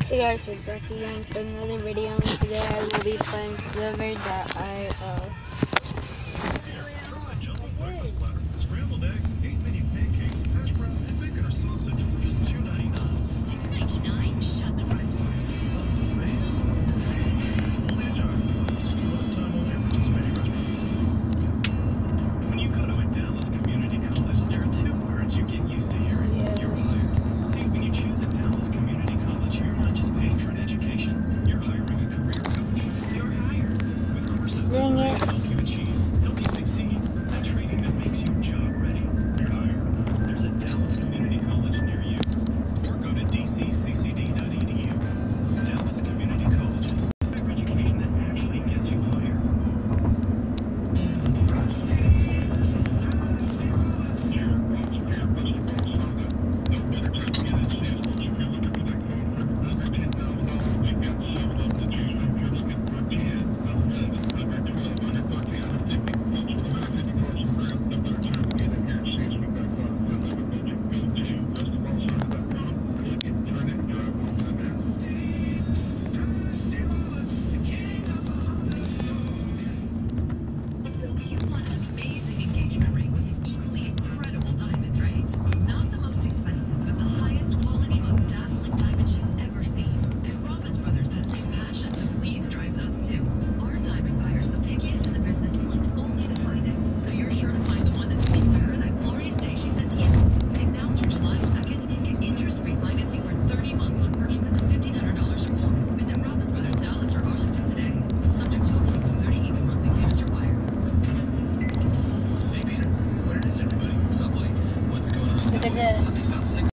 Hey guys, it's Becky again for another video, and today I will be playing Sliver.io. Try Jumbo breakfast platter. Scrambled eggs, 8 mini pancakes, hash brown, and bacon or sausage for just $2.99.